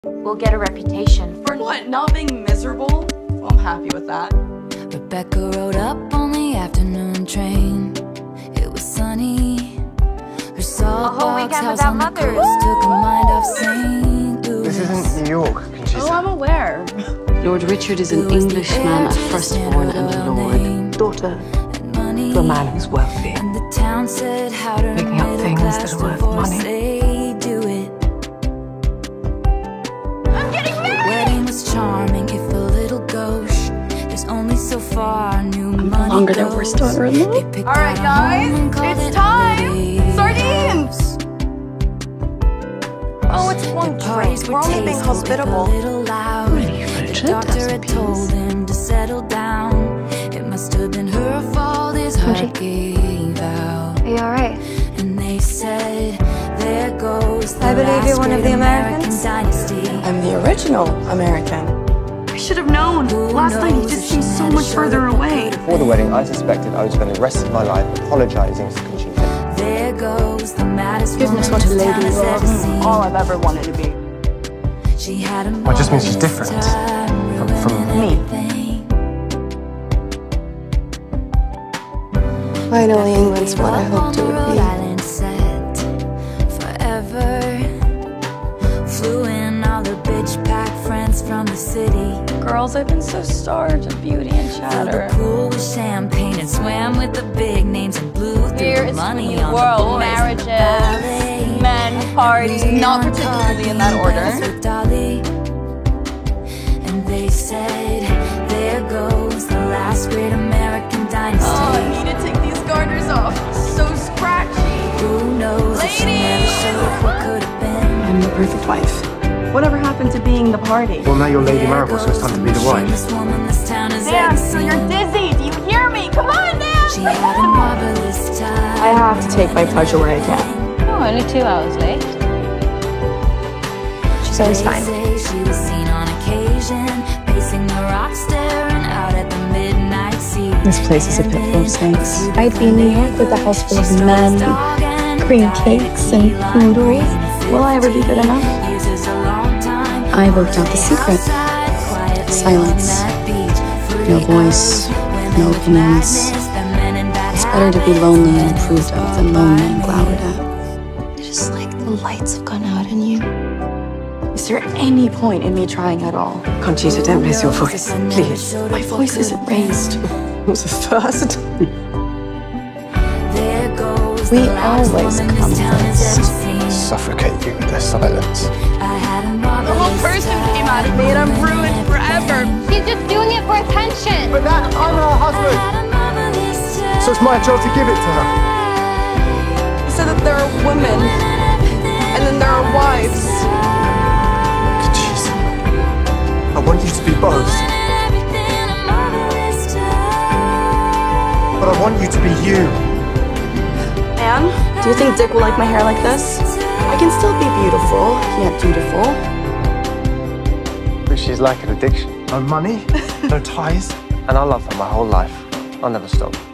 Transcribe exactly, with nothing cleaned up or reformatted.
We'll get a reputation. For what? Not being miserable? Well, I'm happy with that. Rebecca rode up on the afternoon train. It was sunny. Her salt box house on the coast took her mind off Saint Louis. This isn't New York, Conchita. Oh, I'm aware. Lord Richard is an Englishman, a firstborn and a lord. Daughter to a man who's wealthy. Picking up things that are worth money. I'm getting married! The wedding was charming, if a little gauche. There's only so far new I'm money no longer their goes. worst daughter-in-law. Alright guys, it's time! Sardines! Oh, it's one drink. We're only being hospitable. The doctor had told him to settle down. It must have been her fault his heart gave out. Are you alright? And they said, there goes the I believe you're one of the American Americans. Dynasty. I'm the original American. I should have known. Last night he just seemed so much further away. Before the wedding, I suspected I would spend the rest of my life apologizing to Conchita. There goes the maddest Goodness, woman what a this lady town has you are. ever seen. All I've ever wanted to be. She had a Well, it just means she's different from, from me. Finally, England's what I hoped it would be. Forever. Flew in all the bitch pack friends from the city. Girls, I've been so starved of beauty and Filled chatter. the pool with champagne and swam with the big names and blew through Here the is money the on world. the boys. Marriages, Ballet. men, parties, not particularly in that order. And they said, there goes the last great American dynasty. Oh, I need to take these garters off. So scratchy. Who knows if she never showed what could have been. I'm the perfect wife. Whatever happened to being the party? Well, now you're Lady Marable, so it's time to be the wife. Dan, so you're dizzy. Do you hear me? Come on, Dan! She had a marvelous time. I have to take my pleasure where I can. Oh, only two hours late. She's always fine. She was seen on occasion, pacing the rock, staring out at the midnight sea. This place is a pit full of snakes. I'd be in New York with a house full of men, cream cakes, and poodles. Will I ever be good enough? I worked out the secret. Silence. No voice. No opinions. It's better to be lonely and approved of than lonely and glowered at. It's just like the lights have gone out in you. Is there any point in me trying at all? Conchita, don't raise your voice, please. My voice isn't raised. It was a first. We always come first. Suffocate you with their silence. The whole person came out of me and I'm ruined forever. She's just doing it for attention. But that, I'm her husband. So it's my job to give it to her. He said that there are women and then there are wives. Conchita, I want you to be both. But I want you to be you. Anne, do you think Dick will like my hair like this? I can still be beautiful, yet dutiful. But she's like an addiction. No money, no ties, and I love her my whole life. I'll never stop.